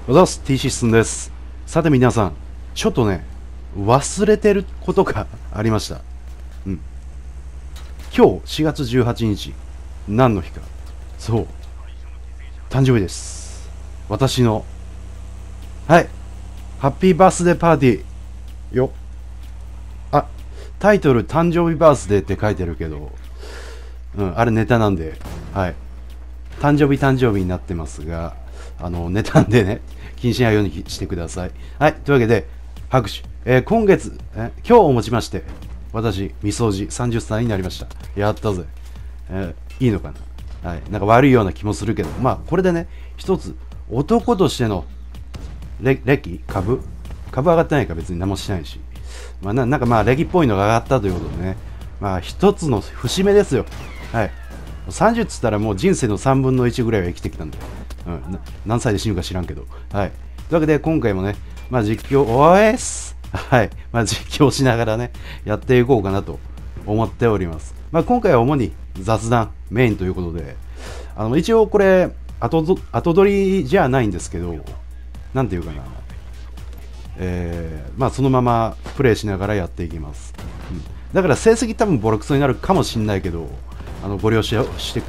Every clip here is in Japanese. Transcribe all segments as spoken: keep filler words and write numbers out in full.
おざす、T シスンです。さて皆さん、ちょっとね、忘れてることがありました。うん。今日しがつじゅうはちにち、何の日か。そう、誕生日です。私の、はい、ハッピーバースデーパーティー。よ。あ、タイトル、誕生日バースデーって書いてるけど、うん、あれネタなんで、はい。誕生日誕生日になってますが、あの、ネタんでね、気にしないようにしてください。はい。というわけで、拍手。えー、今月、えー、今日をもちまして、私、みそじさんじゅっさいになりました。やったぜ。えー、いいのかな。はい。なんか悪いような気もするけど、まあ、これでね、一つ、男としての、れ歴株株上がってないから別に何もしないし。まあな、なんかまあ、歴っぽいのが上がったということでね、まあ、一つの節目ですよ。はい。さんじゅうっつったらもう人生のさんぶんのいちぐらいは生きてきたんで、うん、何歳で死ぬか知らんけど、はい。というわけで今回もね、まあ実況、おえすはい。まあ実況しながらね、やっていこうかなと思っております。まあ今回は主に雑談メインということで、あの一応これ後ど、後取りじゃないんですけど、なんていうかな、えー、まあそのままプレイしながらやっていきます。うん、だから成績多分ボロクソになるかもしんないけど、あのご了承して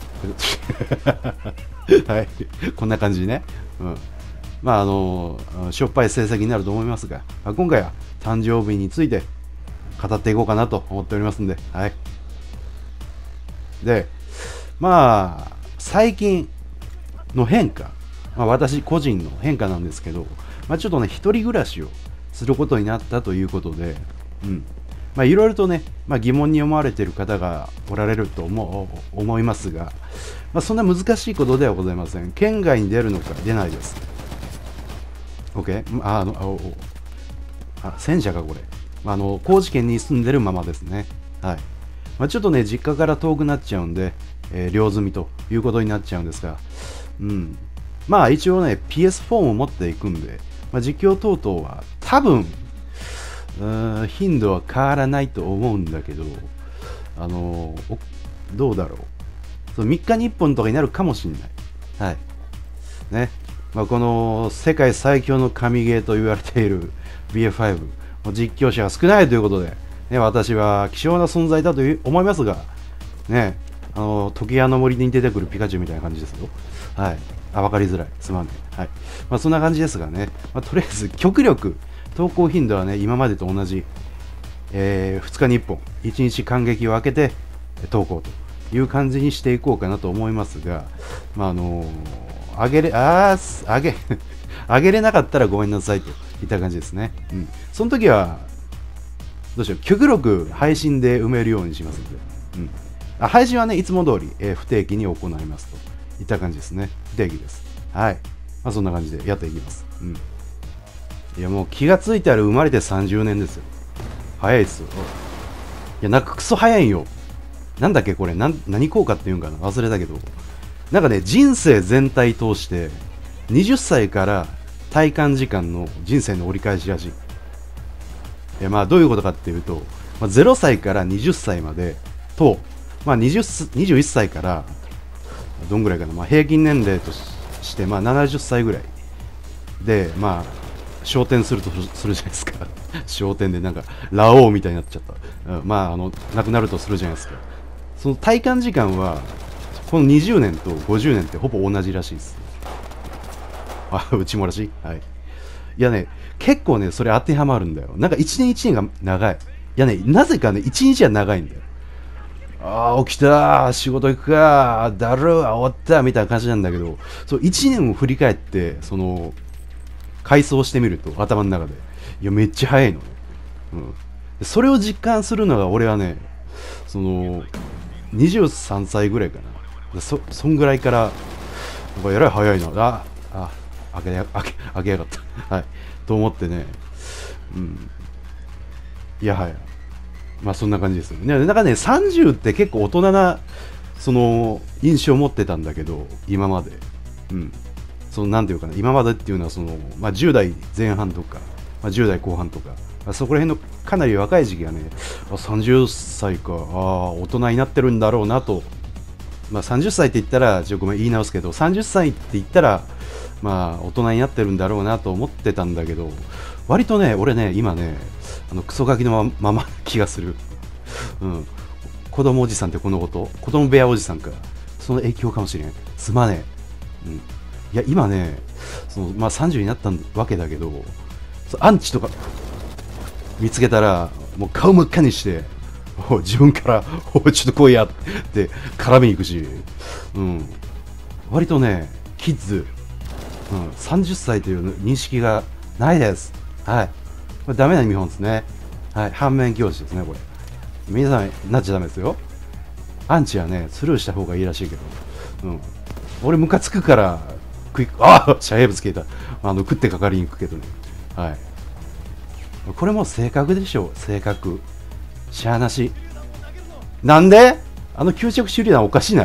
はい、こんな感じね。うん。まああのしょっぱい成績になると思いますが、まあ、今回は誕生日について語っていこうかなと思っておりますんで、はい。で、まあ最近の変化、まあ、私個人の変化なんですけど、まあ、ちょっとね一人暮らしをすることになったということで、うん。まあいろいろとね、まあ、疑問に思われている方がおられると思う思いますが、まあ、そんな難しいことではございません。県外に出るのか出ないです。OK? ああのああ戦車かこれ。あの高知県に住んでるままですね。はい。まあ、ちょっとね実家から遠くなっちゃうんで、えー、両積みということになっちゃうんですが、うん。まあ一応ね ピーエスフォー も持っていくんで、まあ、実況等々は多分うん頻度は変わらないと思うんだけど、あのー、どうだろう、そのみっかにいっぽんとかになるかもしれない。はいね、まあ、この世界最強の神ゲーと言われている ビーエフファイブ 実況者が少ないということで、ね、私は希少な存在だと思いますが、ね、あの時矢の森に出てくるピカチュウみたいな感じですよ。はい、あ、分かりづらい、すまんね。はい、まあ、そんな感じですがね、まあ、とりあえず極力投稿頻度はね今までと同じ、えー、ふつかにいっぽん、いちにち間隙を空けて投稿という感じにしていこうかなと思いますが、まああのー、上げれあー上げ上げれなかったらごめんなさいといった感じですね。うん、その時はどうしよう、極力配信で埋めるようにしますので、うん、あ配信はねいつも通り、えー、不定期に行いますといった感じですね。不定期です。はい、まあ、そんな感じでやっていきます。うん、いやもう気がついたら生まれてさんじゅうねんですよ。早いですよ。いやなんかクソ早いんよ。なんだっけこれ、なん何効果っていうんかな、忘れたけど、なんかね人生全体通してはたちから体感時間の人生の折り返しらしい。いやまあどういうことかっていうと、まあ、ゼロさいからはたちまでと、まあ、にじゅう にじゅういっさいからどんぐらいかな、まあ、平均年齢としてまあななじゅっさいぐらいで、まあ昇天するとするじゃないですか。昇天でなんかラオウみたいになっちゃった、うん、まああの亡くなるとするじゃないですか。その体感時間はこのにじゅうねんとごじゅうねんってほぼ同じらしいです。あ、うちもらしい。はい。いやね、結構ね、それ当てはまるんだよ。なんかいちねんいちねんが長い。いやね、なぜかね、いちにちは長いんだよ。ああ、起きた、仕事行くか、だる、終わった、みたいな感じなんだけど、そういちねんを振り返って、その、回想してみると、頭の中で。いや、めっちゃ早いのね。うん。それを実感するのが、俺はね、その、にじゅうさんさいぐらいかな。そ、そんぐらいから、なんかえらい早いな。あ、あ、開けや、開け、開けやがった。はい。と思ってね、うん。いやはや。まあそんな感じですよね。なんかね、さんじゅうって結構大人な、その、印象を持ってたんだけど、今まで。うん。その、なんていうかな、今までっていうのは、その、まあじゅう代前半とか、まあ、じゅう代後半とか、そこら辺のかなり若い時期がね、あさんじゅっさいか、あ大人になってるんだろうなと、まあ、さんじゅっさいって言ったら、ちょごめん言い直すけど、さんじゅっさいって言ったら、 まあ大人になってるんだろうなと思ってたんだけど、割とね俺ね今ねあのクソガキのままま気がする。うん、子供おじさんってこのこと、子供部屋おじさんか、その影響かもしれん。すまねえ。うん、いや今ねその、まあ、さんじゅうになったわけだけど、アンチとか見つけたらもう顔真っ赤にして自分からおちょっと来いやって絡みに行くし、うん、割とねキッズ、うん、さんじゅっさいという認識がないです。はい、これダメな見本ですね。はい、反面教師ですね。これ皆さんなっちゃダメですよ。アンチはねスルーした方がいいらしいけど、うん、俺ムカつくからクイック、ああシャヘブつけた、あの食ってかかりに行くけどね。はい、これも性格でしょう。性格しゃーなし。なんであの給食手裏おかしない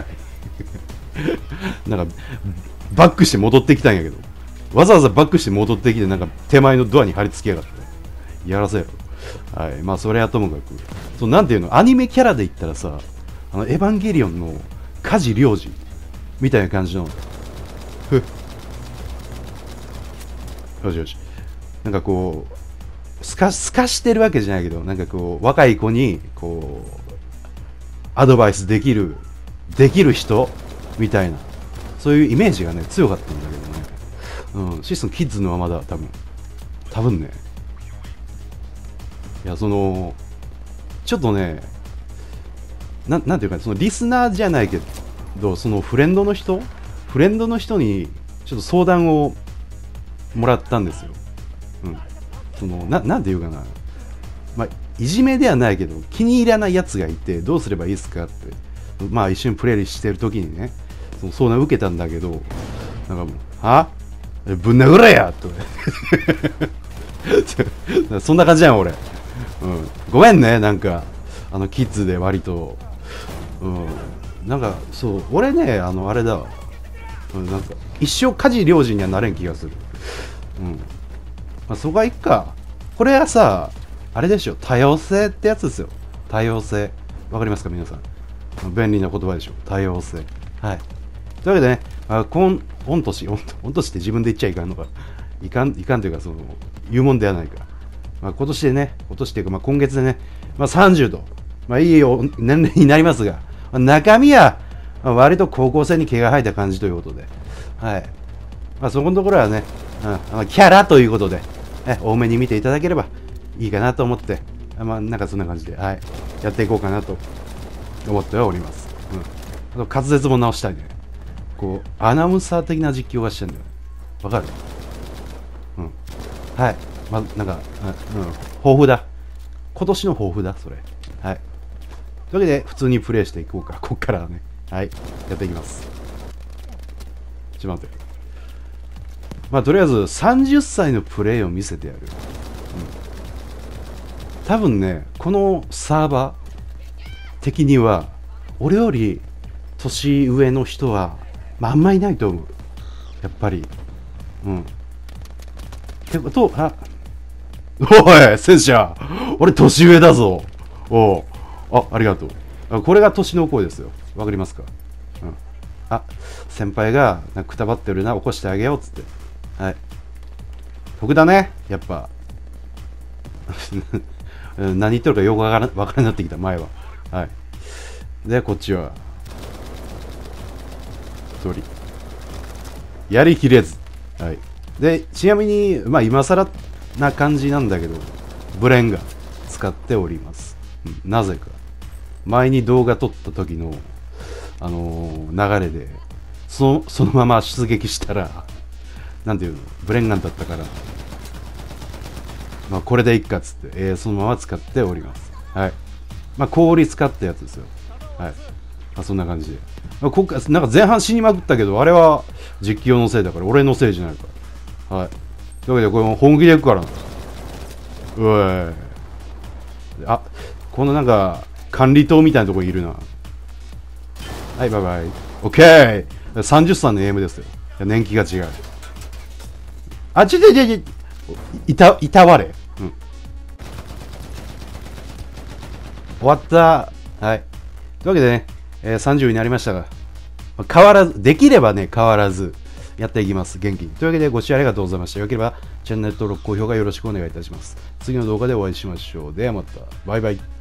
なんかバックして戻ってきたんやけど、わざわざバックして戻ってきてなんか手前のドアに貼り付けやがってやらせよ。はい、まあそれはともかく、そうなんていうの、アニメキャラで言ったらさ、あのエヴァンゲリオンの梶良治みたいな感じのふっよしよし、なんかこうすかすかしてるわけじゃないけど、なんかこう若い子にこうアドバイスできるできる人みたいな、そういうイメージがね強かったんだけどね。うん、システムキッズのままだ多分多分ね。いやそのちょっとね、ななんていうか、そのリスナーじゃないけど、そのフレンドの人フレンドの人にちょっと相談をもらったんですよ。うん、その な, なんていうかな、まあ、いじめではないけど気に入らないやつがいてどうすればいいですかって、まあ一緒にプレイしてる時にね、その相談を受けたんだけど、なんかもうはぶん殴れやとそんな感じやん俺、うん、ごめんね、なんかあのキッズで割と、うん、なんかそう俺ね、あのあれだわ、うん、なんか一生梶良治にはなれん気がする。うん、まあ、そこはいっか。これはさあれでしょ、多様性ってやつですよ。多様性わかりますか皆さん。便利な言葉でしょ、多様性。はい、というわけでね、あこん御年御年って自分で言っちゃいかんのか、いかんいかんというか、その言うもんではないか。まあ、今年でね、今年というか、まあ、今月でね、まあ、さんじゅうと、まあ、いいよ年齢になりますが、まあ、中身は、まあ、割と高校生に毛が生えた感じということで、はい、まあ、そこのところはね、うん、あのキャラということで、ね、多めに見ていただければいいかなと思って、まあ、なんかそんな感じで、はい、やっていこうかなと思っております。うん、あと滑舌も直したいね。こうアナウンサー的な実況がしてんだよ。わかる？うん。はい。まあ、なんか、うん、豊富だ。今年の豊富だ、それ。はい。というわけで、普通にプレイしていこうか。こっからはね。はい。やっていきます。ちょっと待って。まあ、とりあえず、さんじゅっさいのプレイを見せてやる。うん。多分ね、このサーバー的には、俺より年上の人は、まあ、あんまいないと思う。やっぱり。うん。ってこと、あ、おい、戦車、俺年上だぞ。おう、あ、ありがとう。あ、これが年の声ですよ。わかりますか？うん。あ、先輩がなんかくたばってるな、起こしてあげようっつって。はい。僕だね、やっぱ。何言ってるかよくわからわからなってきた、前は。はい。で、こっちは。一人。やりきれず。はい。で、ちなみに、まあ今更な感じなんだけど、ブレンガ使っております。うん、なぜか。前に動画撮った時の、あのー、流れで、その、そのまま出撃したら、なんていうの、ブレンガンだったから、まあこれでいっかっつって、えー、そのまま使っております。はい。まあ氷使ったやつですよ。はい。まあそんな感じで。まあ、こっなんか前半死にまくったけど、あれは実況のせいだから、俺のせいじゃないから。はい。というわけで、これも本気でいくからな。うえー。あ、このなんか、管理棟みたいなとこいるな。はい、バイバイ。オッケー !さんじゅっさいのエイムですよ。いや年季が違う。あ、ちょちょちょちょ、いた、いたわれ。うん。終わった。はい。というわけでね、えー、さんじゅうになりましたが、変わらず、できればね、変わらず、 やっていきます。元気に。というわけでご視聴ありがとうございました。よければチャンネル登録、高評価よろしくお願いいたします。次の動画でお会いしましょう。ではまた。バイバイ。